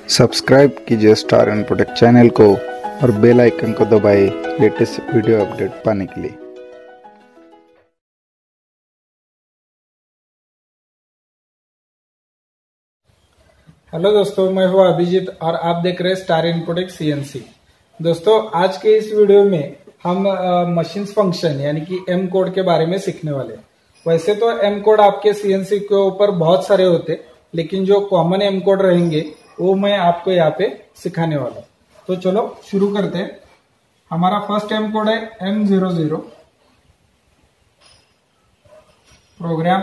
Subscribe कीजिए star infotech channel को और बेल आइकन को दबाएं लेटेस्ट वीडियो अपडेट पाने के लिए। हेलो दोस्तों, मैं हूं अभिजीत और आप देख रहे हैं स्टार इन्फोटेक सीएनसी। दोस्तों, आज के इस वीडियो में हम मशीन्स फंक्शन यानी कि एम कोड के बारे में सीखने वाले हैं। वैसे तो एम कोड आपके सीएनसी के ऊपर बहुत सारे होते, लेकिन जो कॉमन एम कोड रहेंगे वो मैं आपको यहाँ पे सिखाने वाला हूँ। तो चलो शुरू करते हैं। हमारा फर्स्ट एम कोड है M00 प्रोग्राम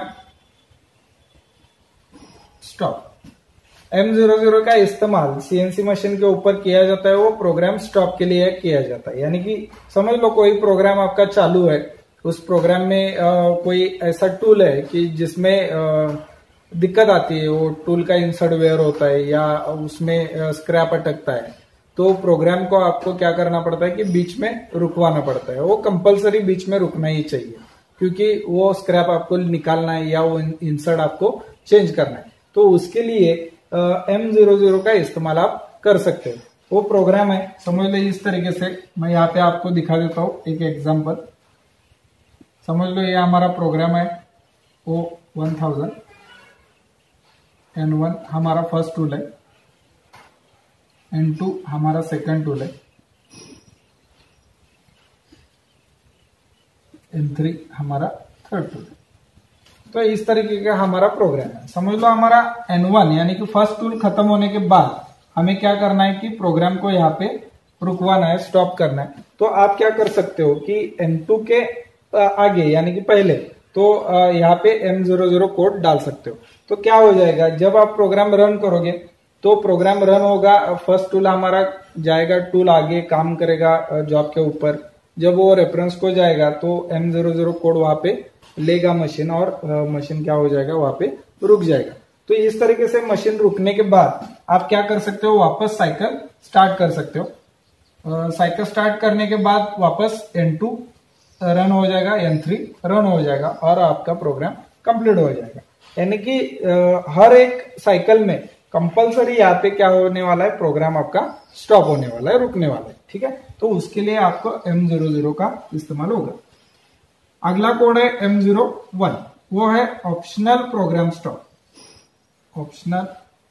स्टॉप। M00 का इस्तेमाल सीएनसी मशीन के ऊपर किया जाता है, वो प्रोग्राम स्टॉप के लिए किया जाता है। यानी कि समझ लो कोई प्रोग्राम आपका चालू है, उस प्रोग्राम में कोई ऐसा टूल है कि जिसमें दिक्कत आती है, वो टूल का इंसर्ट वेयर होता है या उसमें स्क्रैप अटकता है, तो प्रोग्राम को आपको क्या करना पड़ता है कि बीच में रुकवाना पड़ता है। वो कंपलसरी बीच में रुकना ही चाहिए, क्योंकि वो स्क्रैप आपको निकालना है या वो इंसर्ट आपको चेंज करना है। तो उसके लिए M00 का इस्तेमाल आप कर सकते हो। वो प्रोग्राम है, समझ लो इस तरीके से। मैं यहाँ पे आपको दिखा देता हूँ एक एग्जांपल। समझ लो ये हमारा प्रोग्राम है, वो 1000 N1 हमारा फर्स्ट टूल है, N2 हमारा सेकंड टूल है, N3 हमारा थर्ड टूल है। तो इस तरीके का हमारा प्रोग्राम है। समझ लो हमारा N1 यानी कि फर्स्ट टूल खत्म होने के बाद हमें क्या करना है कि प्रोग्राम को यहाँ पे रुकवाना है, स्टॉप करना है। तो आप क्या कर सकते हो कि N2 के आगे यानी कि पहले तो यहाँ पे M00 कोड डाल सकते हो। तो क्या हो जाएगा, जब आप प्रोग्राम रन करोगे तो प्रोग्राम रन होगा, फर्स्ट टूल हमारा जाएगा, टूल आगे काम करेगा जॉब के ऊपर। जब वो रेफरेंस को जाएगा तो M00 कोड वहां पे लेगा मशीन, और मशीन क्या हो जाएगा, वहां पे रुक जाएगा। तो इस तरीके से मशीन रुकने के बाद आप क्या कर सकते हो, वापस साइकिल स्टार्ट कर सकते हो। साइकिल स्टार्ट करने के बाद वापस N2 रन हो जाएगा, N3 रन हो जाएगा और आपका प्रोग्राम कंप्लीट हो जाएगा। यानी कि हर एक साइकिल में कंपलसरी यहाँ पे क्या होने वाला है, प्रोग्राम आपका स्टॉप होने वाला है, रुकने वाला है। ठीक है, तो उसके लिए आपको M00 का इस्तेमाल होगा। अगला कोड है M01, वो है optional program stop. Optional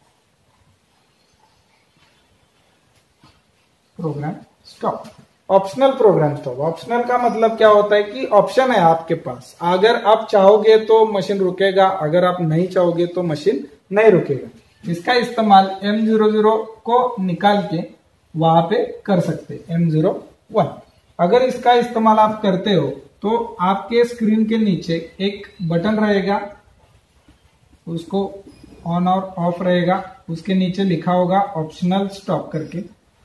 program stop, optional program stop. Optional का मतलब क्या होता है कि ऑप्शन है आपके पास, अगर आप चाहोगे तो मशीन रुकेगा, अगर आप नहीं चाहोगे तो मशीन नहीं रुकेगा। इसका इस्तेमाल M00 को निकाल के वहां पे कर सकते हैं, M01। अगर इसका इस्तेमाल आप करते हो तो आपके स्क्रीन के नीचे एक बटन रहेगा, उसको ऑन और ऑफ रहेगा, उसके नीचे लिखा होगा ऑप्शनल स्टॉप करके।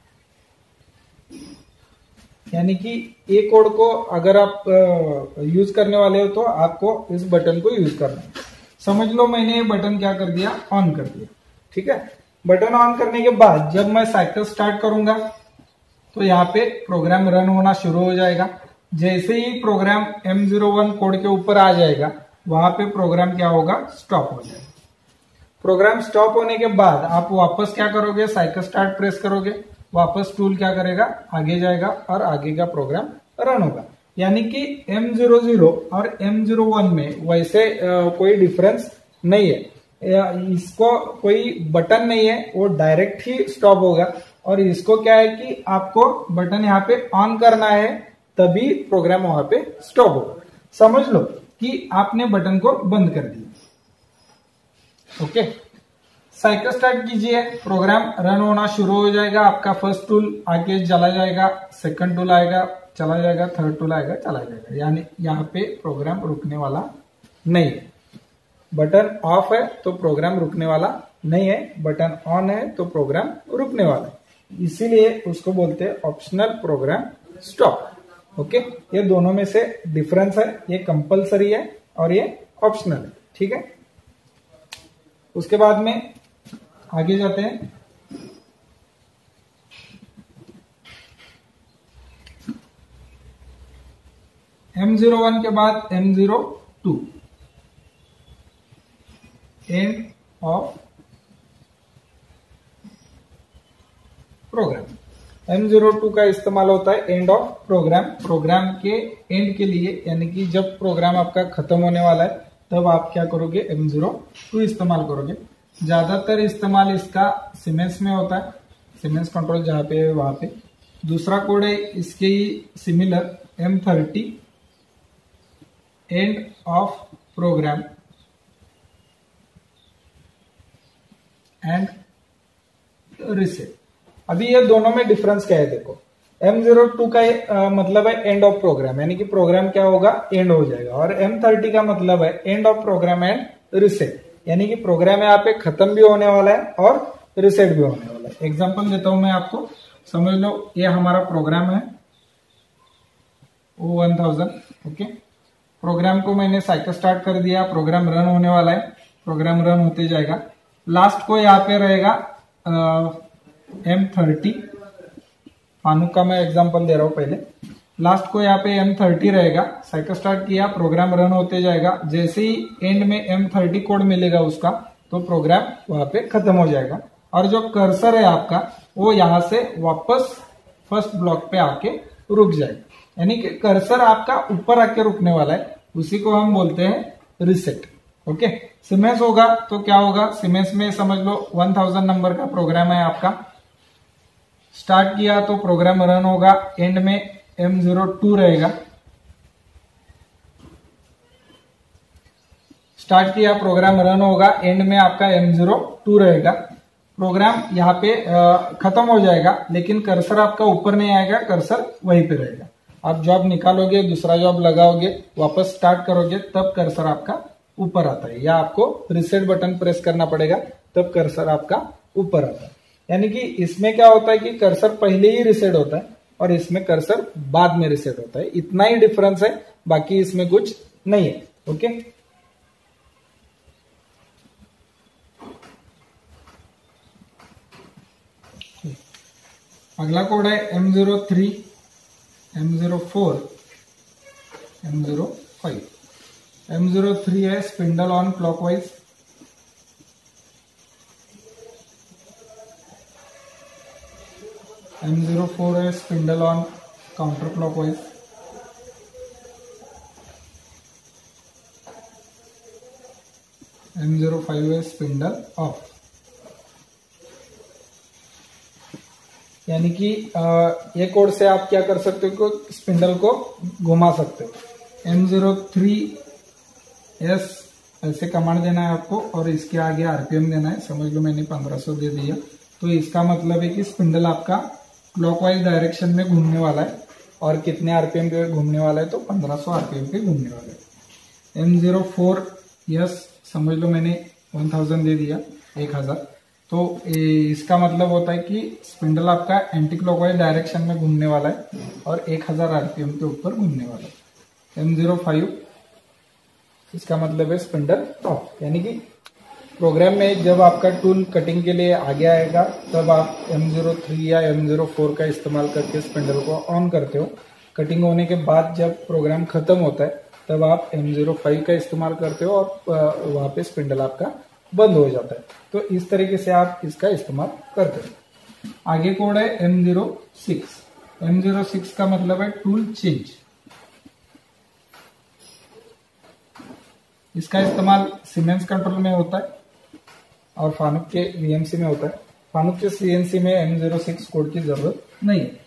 यानी कि ये कोड को अगर आप यूज करने वाले हो तो आपको इस बटन को यूज करना है। समझ लो मैंने ये बटन क्या कर दिया, ऑन कर दिया। ठीक है, बटन ऑन करने के बाद जब मैं साइकिल स्टार्ट करूंगा तो यहाँ पे प्रोग्राम रन होना शुरू हो जाएगा। जैसे ही प्रोग्राम M01 कोड के ऊपर आ जाएगा, वहां पे प्रोग्राम क्या होगा, स्टॉप हो जाएगा। प्रोग्राम स्टॉप होने के बाद आप वापस क्या करोगे, साइकिल स्टार्ट प्रेस करोगे, वापस टूल क्या करेगा, आगे जाएगा और आगे का प्रोग्राम रन होगा। यानी कि M00 और M01 में वैसे कोई डिफरेंस नहीं है, इसको कोई बटन नहीं है, वो डायरेक्ट ही स्टॉप होगा। और इसको क्या है कि आपको बटन यहाँ पे ऑन करना है, तभी प्रोग्राम वहां पे स्टॉप होगा। समझ लो कि आपने बटन को बंद कर दिया। ओके, साइकिल स्टार्ट कीजिए, प्रोग्राम रन होना शुरू हो जाएगा। आपका फर्स्ट टूल आगे चला जाएगा, सेकंड टूल आएगा, चला जाएगा, थर्ड टूल आएगा, चला जाएगा। यानी यहाँ पे प्रोग्राम रुकने वाला नहीं है। बटन ऑफ है तो प्रोग्राम रुकने वाला नहीं है, बटन ऑन है तो प्रोग्राम रुकने वाला है। इसीलिए उसको बोलते हैं ऑप्शनल प्रोग्राम स्टॉप। ओके, ये दोनों में से डिफरेंस है, ये कंपलसरी है और ये ऑप्शनल है। ठीक है, उसके बाद में आगे जाते हैं। M01 के बाद M02, and of programme. M02 का इस्तेमाल होता है एंड ऑफ प्रोग्राम, प्रोग्राम के एंड के लिए, यानी कि जब प्रोग्राम आपका खत्म होने वाला है तब आप क्या करोगे, M02 इस्तेमाल करोगे। ज्यादातर इस्तेमाल इसका सीमेंस में होता है, सीमेंस कंट्रोल जहाँ पे है वहां पे। दूसरा कोड है इसके ही similar M30 end of program and reset. अभी ये दोनों में डिफरेंस क्या है देखो, M02 का मतलब है एंड ऑफ प्रोग्राम, यानी कि प्रोग्राम क्या होगा, एंड हो जाएगा, और M30 का मतलब है end of program and reset, यानी कि प्रोग्राम यहाँ पे खत्म भी होने वाला है और रिसेट भी होने वाला है। एग्जांपल देता हूं मैं आपको, समझ लो ये हमारा प्रोग्राम है O1000, ओके। प्रोग्राम को मैंने साइकिल स्टार्ट कर दिया, प्रोग्राम रन होने वाला है, प्रोग्राम रन होते जाएगा। लास्ट को यहाँ पे रहेगा M30, फानुक का मैं एग्जांपल दे रहा हूं पहले। लास्ट को यहाँ पे M30 रहेगा, साइकिल स्टार्ट किया, प्रोग्राम रन होते जाएगा। जैसे ही एंड में M30 कोड मिलेगा उसका, तो प्रोग्राम वहां पे खत्म हो जाएगा, और जो कर्सर है आपका वो यहाँ से वापस फर्स्ट ब्लॉक पे आके रुक जाएगा, यानी कि कर्सर आपका ऊपर आके रुकने वाला है, उसी को हम बोलते हैं रिसेट, ओके। सीमेंस होगा तो क्या होगा, सीमेंस में समझ लो 1000 नंबर का प्रोग्राम है आपका, स्टार्ट किया तो प्रोग्राम रन होगा, एंड में M02 रहेगा, स्टार्ट किया प्रोग्राम रन होगा, एंड में आपका M02 रहेगा। प्रोग्राम यहाँ पे खत्म हो जाएगा, लेकिन कर्सर आपका ऊपर नहीं आएगा, कर्सर वहीं पे रहेगा। आप जॉब निकालोगे, दूसरा जॉब लगाओगे, वापस स्टार्ट करोगे, तब कर्सर आपका ऊपर आता है, या आपको रिसेट बटन प्रेस करना पड़ेगा, तब कर्सर आपका ऊपर आता है। यानी कि इसमें क्या होता है कि कर्सर पहले ही रिसेट होता है और इसमें कर्सर बाद में रिसेट होता है, इतना ही डिफरेंस है, बाकी इसमें कुछ नहीं है, ओके। अगला कोड है M03, M04, M05। M03 है स्पिंडल ऑन क्लॉकवाइज, M04 है spindle on counter clockwise, M05 है स्पिंडल ऑफ। यानी कि ये कोड से आप क्या कर सकते हो, स्पिंडल को घुमा सकते हो। M03S ऐसे कमांड देना है आपको, और इसके आगे RPM देना है। समझ लो मैंने 1500 दे दिया, तो इसका मतलब है कि स्पिंडल आपका क्लॉकवाइज डायरेक्शन में घूमने वाला है, और कितने RPM पे घूमने वाला है, तो 1500 RPM पे घूमने वाला है। M04S समझ लो मैंने 1000 दे दिया, 1000, तो इसका मतलब होता है कि स्पिंडल आपका एंटी क्लॉकवाइज डायरेक्शन में घूमने वाला है और 1000 RPM के ऊपर घूमने वाला है। M05 इसका मतलब है स्पिंडल ऑफ, यानी कि प्रोग्राम में जब आपका टूल कटिंग के लिए आगे आएगा, तब आप M03 या M04 का इस्तेमाल करके स्पिंडल को ऑन करते हो। कटिंग होने के बाद जब प्रोग्राम खत्म होता है, तब आप M05 का इस्तेमाल करते हो, और वहां पे स्पिंडल आपका बंद हो जाता है। तो इस तरीके से आप इसका इस्तेमाल करते हो। आगे कोड है M06। M06 का मतलब है टूल चेंज। इसका इस्तेमाल सीमेंस कंट्रोल में होता है और फानुक के VMC में होता है। फानुक के CNC में M06 कोड की जरूरत नहीं है।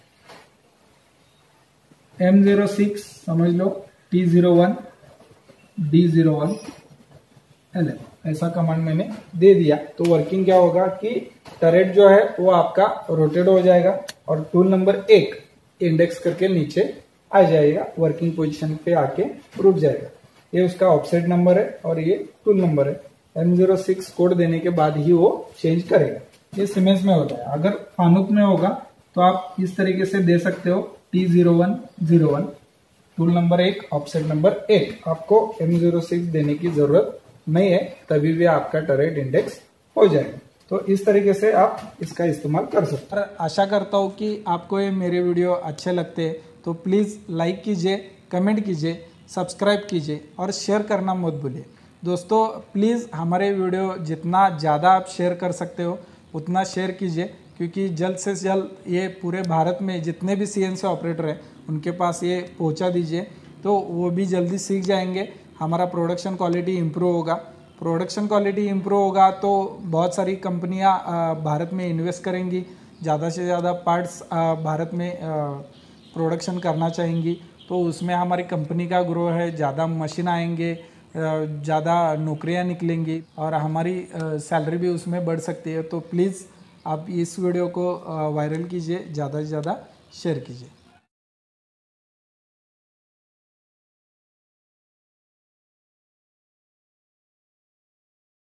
M06 समझ लो T01 D01 LM ऐसा कमांड मैंने दे दिया, तो वर्किंग क्या होगा कि टरेट जो है वो आपका रोटेट हो जाएगा और टूल नंबर 1 इंडेक्स करके नीचे आ जाएगा, वर्किंग पोजीशन पे आके रुक जाएगा। ये उसका ऑफसेट नंबर है और ये टूल नंबर है। M06 कोड देने के बाद ही वो चेंज करेगा। ये सीमेंस में होता है। अगर फानुक में होगा तो आप इस तरीके से दे सकते हो T0101 tool number 1 offset number 1। आपको M06 देने की जरूरत नहीं है, तभी भी आपका टरेट इंडेक्स हो जाएगा। तो इस तरीके से आप इसका इस्तेमाल कर सकते हैं। आशा करता हूँ कि आपको ये मेरे वीडियो अच्छे लगते हैं, तो प्लीज़ लाइक कीजिए, कमेंट कीजिए, सब्सक्राइब कीजिए और शेयर करना मत भूलिए। दोस्तों प्लीज़ हमारे वीडियो जितना ज़्यादा आप शेयर कर सकते हो उतना शेयर कीजिए, क्योंकि जल्द से जल्द ये पूरे भारत में जितने भी CNC ऑपरेटर हैं उनके पास ये पहुंचा दीजिए, तो वो भी जल्दी सीख जाएंगे, हमारा प्रोडक्शन क्वालिटी इम्प्रूव होगा। प्रोडक्शन क्वालिटी इम्प्रूव होगा तो बहुत सारी कंपनियां भारत में इन्वेस्ट करेंगी, ज़्यादा से ज़्यादा पार्ट्स भारत में प्रोडक्शन करना चाहेंगी, तो उसमें हमारी कंपनी का ग्रो है, ज़्यादा मशीन आएंगे, ज़्यादा नौकरियां निकलेंगी और हमारी सैलरी भी उसमें बढ़ सकती है। तो प्लीज़ आप इस वीडियो को वायरल कीजिए, ज़्यादा से ज़्यादा शेयर कीजिए।